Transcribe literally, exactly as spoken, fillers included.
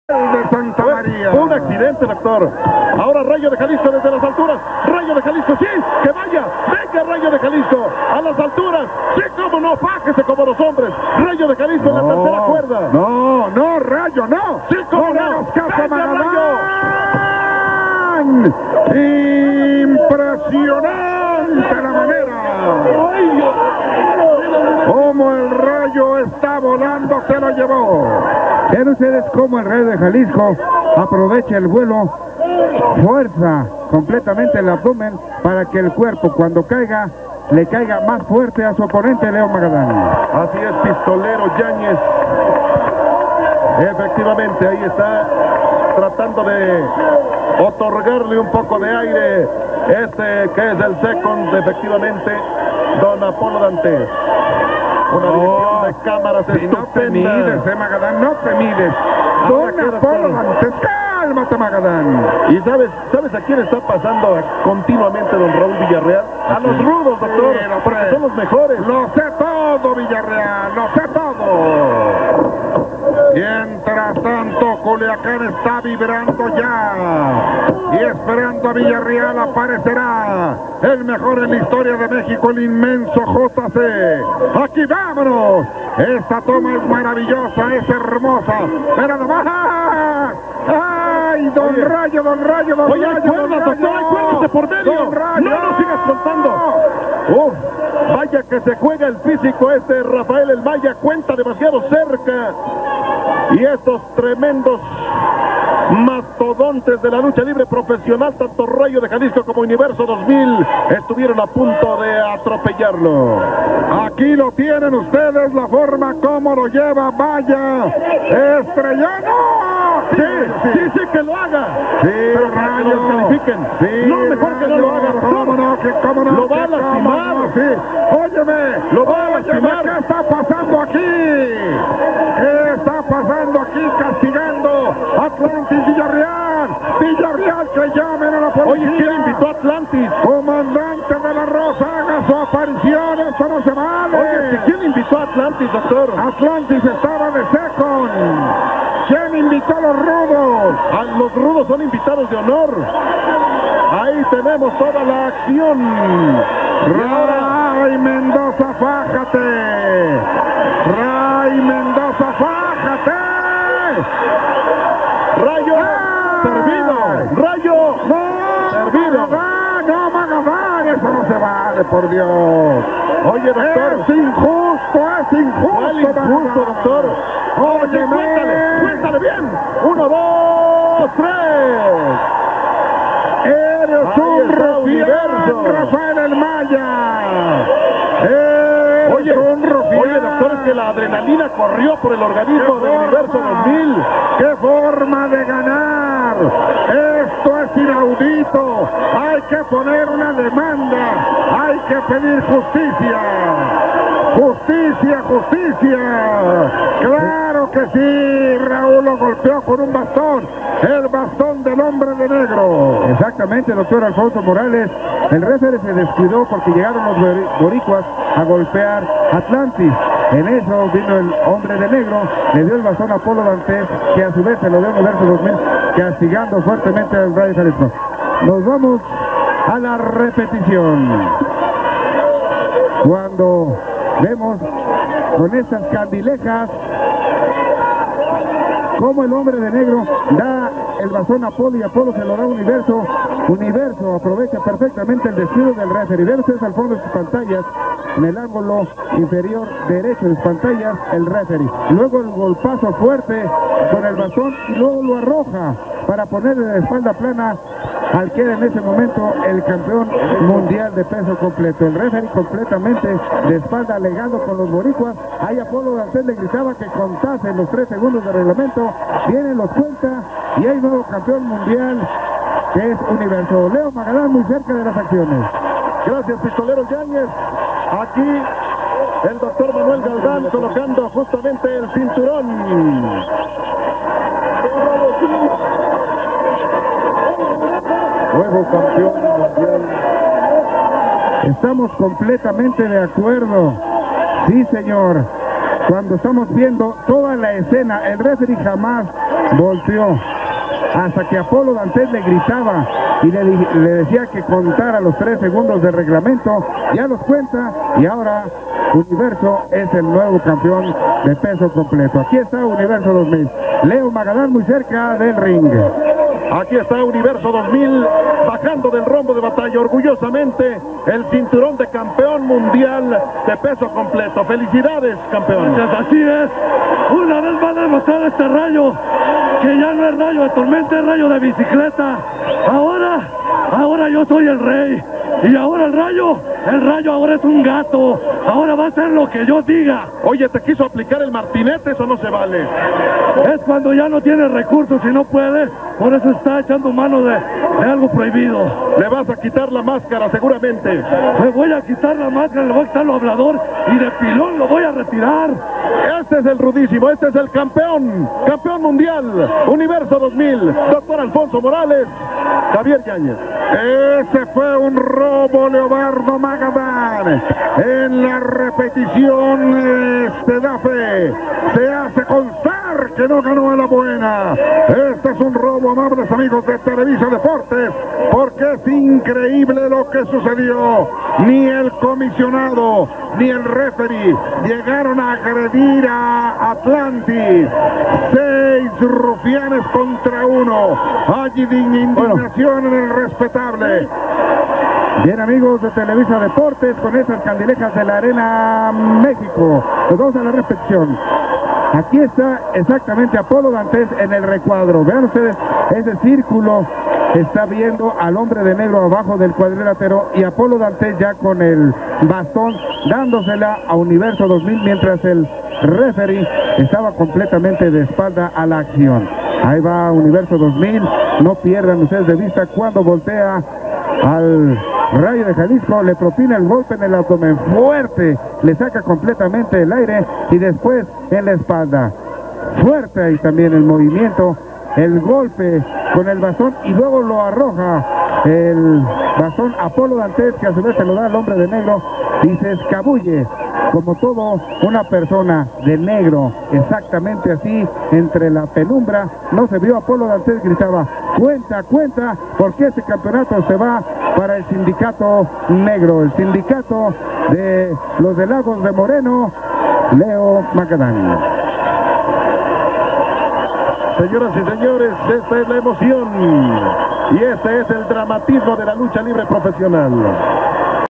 de Santa María. Un accidente, doctor. Ahora Rayo de Jalisco desde las alturas. Rayo de Jalisco, sí, que vaya. Venga, Rayo de Jalisco. A las alturas. Sí, cómo no, fájese como los hombres. Rayo de Jalisco no, en la tercera cuerda. No, no, Rayo, no. Sí, cómo no. no. Venga, Rayo. Impresionante la manera. Como el Rayo está volando, se lo llevó. Vean ustedes cómo el Rayo de Jalisco aprovecha el vuelo, fuerza completamente el abdomen para que el cuerpo cuando caiga, le caiga más fuerte a su oponente Leo Magadán. Así es, pistolero Yáñez. Efectivamente, ahí está tratando de otorgarle un poco de aire. Este que es el second, efectivamente, don Apolo Dantes. Una división de cámaras si no te mides, eh, Magadán, no te mides. Don Apolo Dantes, cálmate, Magadán. ¿Y sabes, sabes a quién está pasando continuamente don Raúl Villarreal? A los rudos, doctor, sí, porque sé. Son los mejores. Lo sé todo, Villarreal, lo sé todo. Mientras tanto, Culiacán está vibrando ya. Y esperando a Villarreal aparecerá el mejor en la historia de México, el inmenso J C. Aquí vámonos. Esta toma es maravillosa, es hermosa. Pero nomás. ¡Ay, don Oye. Rayo, don Rayo, don Oye, Rayo! Oye, doctor, acuérdate por medio. Don Rayo. No nos sigas contando. Uf, vaya que se juega el físico este Rafael El Maya, cuenta demasiado cerca. Y estos tremendos mastodontes de la lucha libre profesional, tanto Rayo de Jalisco como Universo dos mil, estuvieron a punto de atropellarlo. Aquí lo tienen ustedes, la forma como lo lleva, vaya, estrellano. Sí, sí, sí, sí, que lo haga. Sí, pero para que lo califiquen. Sí, no, mejor que no lo haga. ¿Cómo no? Que cómo no? Lo va a lastimar. No, sí. Óyeme, lo va a lastimar. ¿Qué está pasando aquí? ¿Qué está pasando aquí? Castigando Atlantis Villarreal. Villarreal, que llamen a la policía. Oye, ¿quién invitó a Atlantis? Comandante de la Rosa, haga su aparición. Esto no se vale. Oye, ¿quién invitó a Atlantis, doctor? Atlantis estaba de second. ¿Quién invitó a los rudos? A los rudos son invitados de honor. Ahí tenemos toda la acción. Ray Mendoza, fájate. Ray Mendoza, fájate. Rayo, ¡ay! Servido. Rayo, no, servido. Magadán, no, Magadán, eso no se vale, por Dios. Oye, doctor. Es injusto, es injusto. ¿Cuál injusto, doctor? Oye, cuéntale, cuéntale bien. Uno, dos, tres. Eres Ahí un rufián, Rafael El Maya. Eres oye, un rufián. Oye, doctor, es que la adrenalina corrió por el organismo del Universo dos mil. ¡Qué forma de ganar! Esto es inaudito. Hay que poner una demanda. Hay que pedir justicia. ¡Justicia, justicia! ¡Claro que sí! Raúl lo golpeó con un bastón. El bastón del hombre de negro. Exactamente, doctor Alfonso Morales. El referee se descuidó porque llegaron los boricuas a golpear Atlantis. En eso vino el hombre de negro, le dio el bastón a Apolo Dantes, que a su vez se lo dio Universo dos mil, castigando fuertemente al Rayo Jalisco. Nos vamos a la repetición. Cuando vemos con estas candilejas como el hombre de negro da el bastón a Apolo y Apolo se lo da a Universo. Universo aprovecha perfectamente el descuido del referee. Vean ustedes al fondo de sus pantallas, en el ángulo inferior derecho de sus pantallas, el referee. Luego el golpazo fuerte con el bastón y luego lo arroja para ponerle de espalda plana al que era en ese momento el campeón mundial de peso completo. El referee completamente de espalda alegando con los boricuas. Ahí Apolo Dantes le gritaba que contase los tres segundos de reglamento. Vienen, los cuenta y hay nuevo campeón mundial que es Universo. Leo Magadán muy cerca de las acciones. Gracias, pistolero Yáñez. Aquí el doctor Manuel Galván colocando justamente el cinturón. Nuevo campeón mundial. Estamos completamente de acuerdo. Sí, señor. Cuando estamos viendo toda la escena, el referee jamás volteó hasta que Apolo Dantes le gritaba y le, le decía que contara los tres segundos de reglamento. Ya los cuenta y ahora Universo es el nuevo campeón de peso completo. Aquí está Universo dos mil. Leo Magadán muy cerca del ring. Aquí está Universo dos mil bajando del rombo de batalla orgullosamente el cinturón de campeón mundial de peso completo. Felicidades, campeón. Gracias, así es. Una vez más demostrado este Rayo que ya no es rayo de tormenta, es rayo de bicicleta. Ahora, ahora yo soy el rey. Y ahora el Rayo, el Rayo ahora es un gato. Ahora va a hacer lo que yo diga. Oye, ¿te quiso aplicar el martinete? Eso no se vale. Es cuando ya no tiene recursos y no puede. Por eso está echando mano de, de algo prohibido. Le vas a quitar la máscara seguramente. Le voy a quitar la máscara, le voy a quitar lo hablador y de pilón lo voy a retirar. Este es el rudísimo, este es el campeón, campeón mundial, Universo dos mil, doctor Alfonso Morales, Javier Yáñez. Ese fue un robo, Leobardo Magadán. En la repetición, este da fe. Se hace constar que no ganó a la buena. Este es un robo, amables amigos de Televisa Deportes, porque es increíble lo que sucedió. Ni el comisionado, ni el referee llegaron a agredir a Atlantis. Seis rufianes contra uno. Allí indignación en el respetable. Bien, amigos de Televisa Deportes, con esas candilejas de la Arena México. Nos vamos a la repetición. Aquí está exactamente Apolo Dantes en el recuadro. Vean ustedes, ese círculo está viendo al hombre de negro abajo del cuadrilátero y Apolo Dantes ya con el bastón dándosela a Universo dos mil, mientras el referee estaba completamente de espalda a la acción. Ahí va Universo dos mil, no pierdan ustedes de vista cuando voltea al Rayo de Jalisco, le propina el golpe en el abdomen fuerte, le saca completamente el aire y después en la espalda. Fuerte ahí también el movimiento, el golpe con el bastón y luego lo arroja el bastón Apolo Dantes, que a su vez se lo da al hombre de negro y se escabulle como todo una persona de negro, exactamente así, entre la penumbra. No se vio. Apolo Dantes gritaba: cuenta, cuenta, porque este campeonato se va para el sindicato negro, el sindicato de los de Lagos de Moreno, Leo Magadán. Señoras y señores, esta es la emoción y este es el dramatismo de la lucha libre profesional.